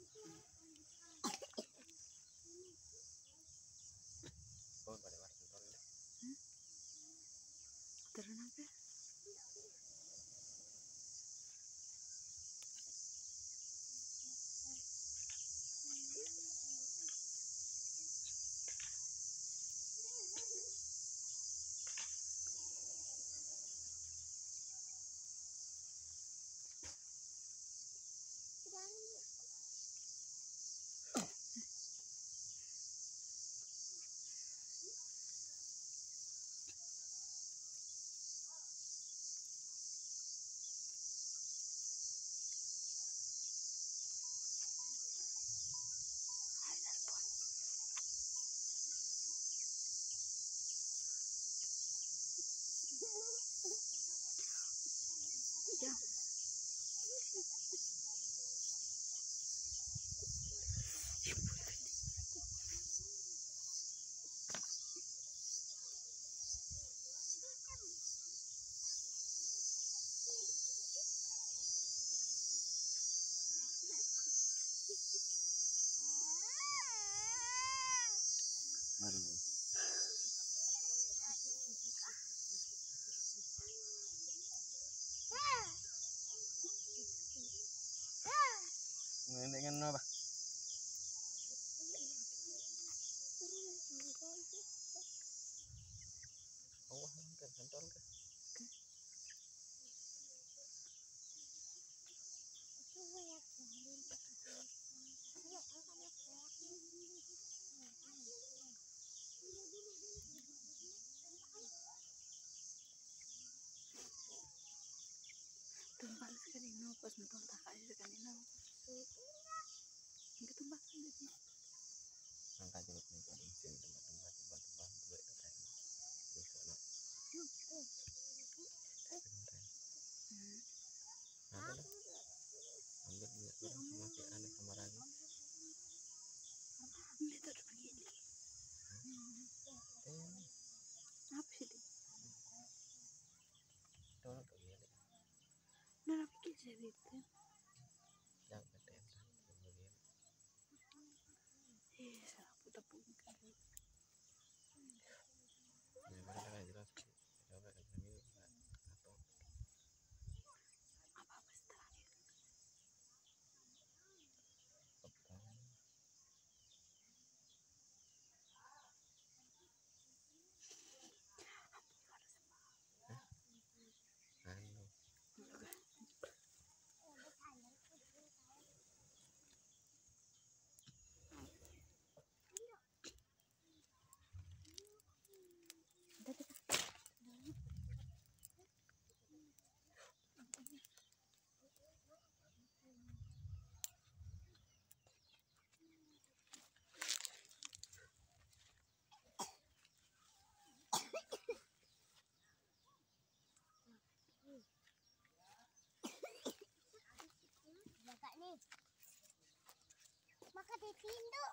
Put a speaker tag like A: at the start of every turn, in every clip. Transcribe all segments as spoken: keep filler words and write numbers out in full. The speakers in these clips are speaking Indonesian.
A: Pohon pada warna tol.
B: Turun apa? Ya.
A: Aduh. Ini kan apa? Oh, kan santol kan.
B: Tumbal sekali no pas nonton tak aja sekali no. Enggak tumbal kan jadi.
A: Angkat jeruk nih kalau mesin tempat-tempat tempat-tempat buat datang. Bisa nak. Ada lah. Ambil minyak goreng sama si aneh sama ragi.
B: Ini tuh begini.
A: Eh,
B: Apa sih itu?
A: tolong tuh ya.
B: Nah, pikir cerita.
A: Yang keten kemudian.
B: Eh, salah putar pungkar.
A: Ya mereka kan jelas. Coba kan kami atau
B: Apa-apa setelah itu.
A: pekan. Anu.
C: Jaga nih. Maka ditinduk.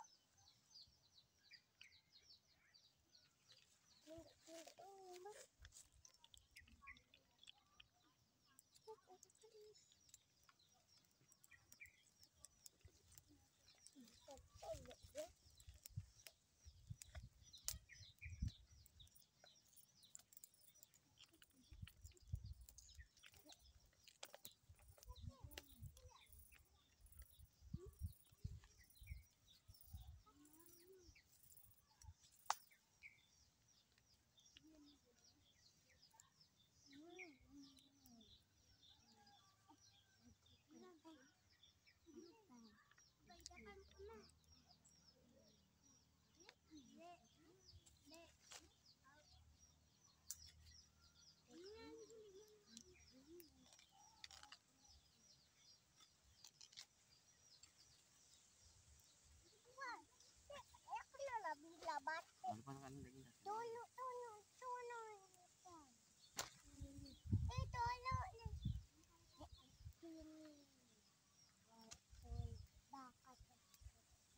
A: Ano pa kan lagi na.
C: Tulo, tulo, tulo. Eh, tulo. Bakat.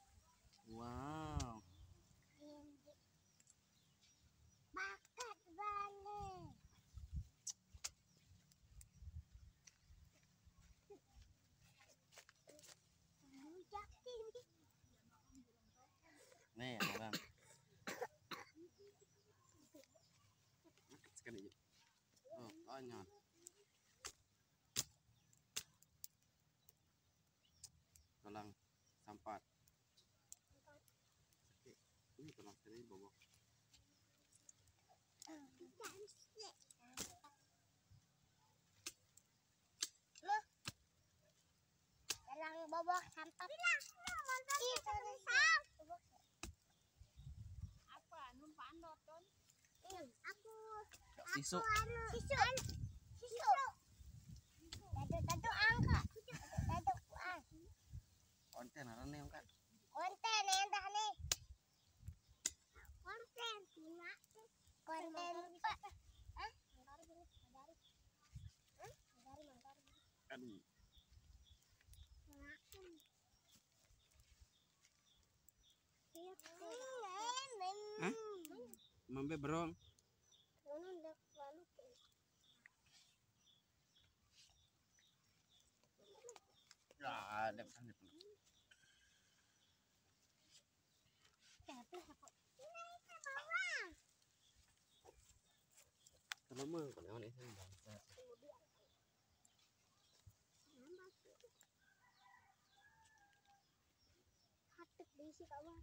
A: empat. Oke, ini pernah sekali bobok.
C: Loh, dalang bobok sampah. Itu besar.
B: Apa? Numpang nonton?
C: Aku.
A: Sisu.
C: Anu. Sisu. Sisu. Dadu-dadu angka. Dadu kuang.
A: Konten ada nih angkat.
C: Konten endah nih. Konten tuna. Konten Pak. Hah? Mandari gini, mandari. Hah? Mandari, mandari.
A: Aduh. Hah? Mambe berong. Ya, ada kan. Kalau mau kalau ini sih bangsa.
C: Hatuk diisi kawan.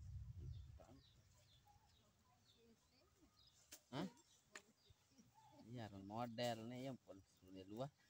A: Hah? Iya, kan model nih yang pun sudah luah.